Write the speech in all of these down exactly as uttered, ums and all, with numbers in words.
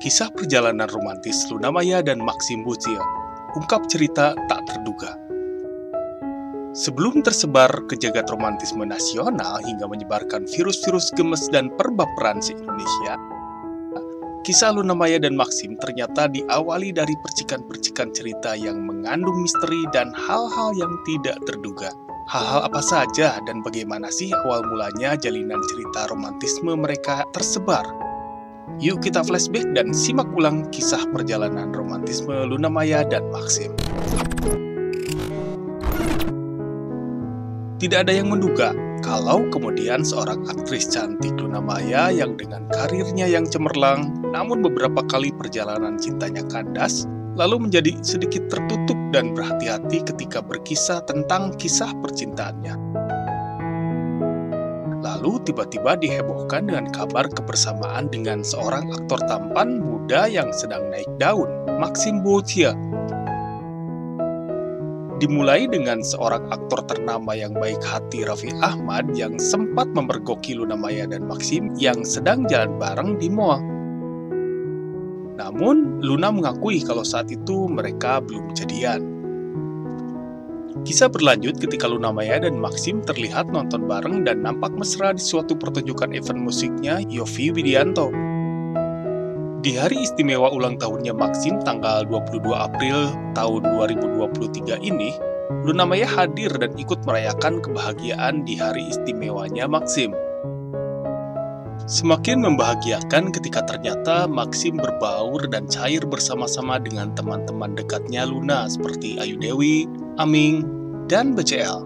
Kisah perjalanan romantis Luna Maya dan Maxim Butcher, ungkap cerita tak terduga. Sebelum tersebar ke jagat romantisme nasional hingga menyebarkan virus-virus gemes dan perbaperan se-Indonesia, kisah Luna Maya dan Maxim ternyata diawali dari percikan-percikan cerita yang mengandung misteri dan hal-hal yang tidak terduga. Hal-hal apa saja dan bagaimana sih awal mulanya jalinan cerita romantisme mereka tersebar? Yuk kita flashback dan simak ulang kisah perjalanan romantisme Luna Maya dan Maxim. Tidak ada yang menduga kalau kemudian seorang aktris cantik Luna Maya yang dengan karirnya yang cemerlang, namun beberapa kali perjalanan cintanya kandas, lalu menjadi sedikit tertutup dan berhati-hati ketika berkisah tentang kisah percintaannya. Lalu tiba-tiba dihebohkan dengan kabar kebersamaan dengan seorang aktor tampan muda yang sedang naik daun, Maxim Butcher. Dimulai dengan seorang aktor ternama yang baik hati, Raffi Ahmad, yang sempat memergoki Luna Maya dan Maxim yang sedang jalan bareng di mall. Namun, Luna mengakui kalau saat itu mereka belum jadian. Kisah berlanjut ketika Luna Maya dan Maxim terlihat nonton bareng dan nampak mesra di suatu pertunjukan event musiknya Yovie Widianto. Di hari istimewa ulang tahunnya Maxim tanggal dua puluh dua April tahun dua ribu dua puluh tiga ini, Luna Maya hadir dan ikut merayakan kebahagiaan di hari istimewanya Maxim. Semakin membahagiakan ketika ternyata Maxim berbaur dan cair bersama-sama dengan teman-teman dekatnya Luna seperti Ayu Dewi, Aming, dan B C L.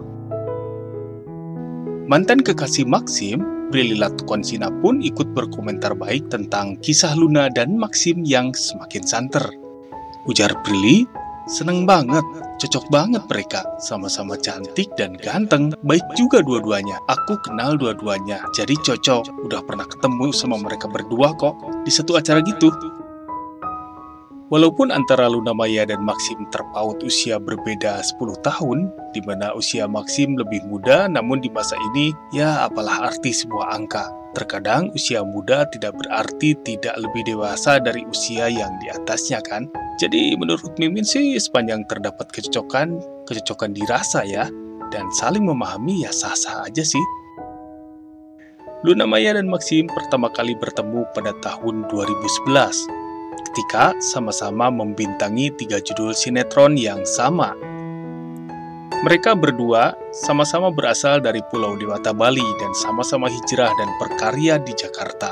Mantan kekasih Maxim, Prilly Latukonsina pun ikut berkomentar baik tentang kisah Luna dan Maxim yang semakin santer. Ujar Prilly, seneng banget, cocok banget mereka, sama-sama cantik dan ganteng, baik juga dua-duanya. Aku kenal dua-duanya, jadi cocok, udah pernah ketemu sama mereka berdua kok, di satu acara gitu. Walaupun antara Luna Maya dan Maxim terpaut usia berbeda sepuluh tahun, di mana usia Maxim lebih muda, namun di masa ini, ya apalah arti sebuah angka. Terkadang usia muda tidak berarti tidak lebih dewasa dari usia yang di atasnya kan? Jadi menurut Mimin sih sepanjang terdapat kecocokan, kecocokan dirasa ya, dan saling memahami ya sah-sah aja sih. Luna Maya dan Maxim pertama kali bertemu pada tahun dua ribu sebelas. Ketika sama-sama membintangi tiga judul sinetron yang sama. Mereka berdua sama-sama berasal dari Pulau Dewata, Bali, dan sama-sama hijrah dan berkarya di Jakarta.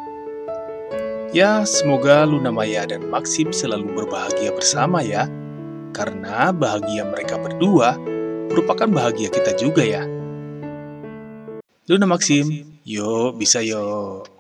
Ya, semoga Luna Maya dan Maxim selalu berbahagia bersama ya, karena bahagia mereka berdua merupakan bahagia kita juga ya. Luna Maxim, yuk bisa yuk.